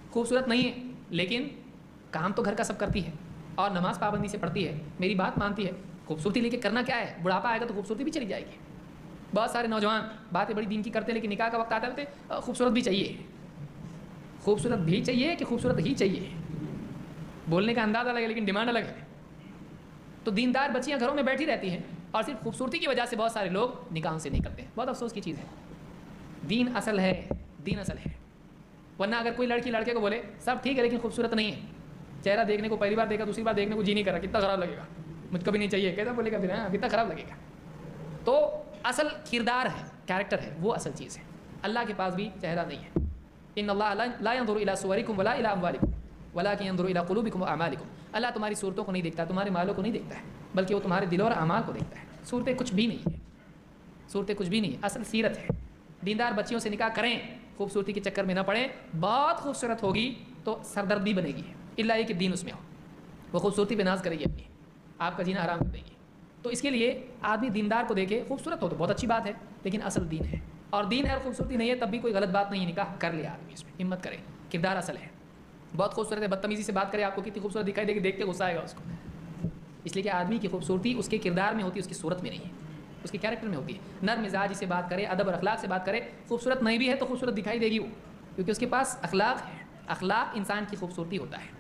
خوبصورت نہیں ہے لیکن کام تو گھر کا سب کرتی ہے اور نماز پابندی سے پڑھتی ہے, میری بات مانتی ہے, خوبصورتی لے کے کرنا کیا ہے, بڑھاپا آئے گا تو خوبصورتی بھی چلی جائے گی. بہت سارے نوجوان باتیں بڑی دین کی کرتے ہیں لیکن نکاح کا وقت آتا ہے تو خوبصورت بھی چاہیے. خوبصورت بھی چاہیے کہ خوبصورت ہی چاہیے, بولنے کا انداز الگ ہے لیکن ڈیمانڈ الگ ہے. تو دیندار بچیاں گھروں میں بیٹھی رہتی ہیں اور صرف خوبصورتی کی وجہ سے بہت سارے لوگ نکاح سے نہیں کرتے. بہت افسوس کی چیز ہے. دین اصل ہے, دین اصل ہے. ورنہ اگر کوئی لڑکی لڑکے کو بولے سب ٹھیک ہے لیکن خوبصورت نہیں ہے, چہرہ دیکھنے کو پہلی بار دیکھا دوسری بار دیکھنے کو جی نہیں کرا, کتنا خراب لگے گا, مجھ کو بھی نہیں چاہیے, کیسا بولے گا پھر, کتنا خراب لگے گا. تو اصل کردار ہے, کیریکٹر ہے, وہ اصل چیز ہے. اللہ کے پاس بھی چہرہ نہیں ہے. ان اللہ لا ينظر الى صوركم ولا الى اموالكم ولكن ينظر الى قلوبكم واعمالكم. اللہ تمہاری صورتوں کو نہیں دیکھتا, تمہارے مالوں کو نہیں دیکھتا ہے, بلکہ وہ تمہارے دلوں اور اعمال کو دیکھتا ہے. صورتیں کچھ بھی نہیں ہے, صورتیں کچھ بھی نہیں ہے, اصل سیرت ہے. دیندار بچیوں سے نکاح کریں, خوبصورتی کے چکر میں نہ پڑیں. بہت خوبصورت ہوگی تو سردرد بھی بنے گی, الا یہ کہ دین اس میں ہو. وہ خوبصورتی پہ ناز کرے گی اپنی, آپ کا جینا حرام کر دے گی. تو اس کے لیے آدمی دیندار کو دیکھے, خوبصورت ہو تو بہت اچھی بات ہے لیکن اصل دین ہے. اور دین ہے اور خوبصورتی نہیں ہے تب بھی کوئی غلط بات نہیں ہے, نکاح کر لے آدمی, اس میں ہمت کرے. کردار اصل ہے. بہت خوبصورت ہے, بدتمیزی سے بات کرے, آپ کو کتنی خوبصورت دکھائی دے گی, دیکھ کے غصہ آئے گا اس کو. اس لیے کہ آدمی کی خوبصورتی اس کے کردار میں ہوتی ہے, اس کی صورت میں نہیں ہے, اس کے کیریکٹر میں ہوتی ہے. نرم مزاج سے بات کرے, ادب اور اخلاق سے بات کرے, خوبصورت نہیں بھی ہے تو خوبصورت دکھائی دے گی وہ, کیونکہ اس کے پاس اخلاق ہے. اخلاق انسان کی خوبصورتی ہوتا ہے.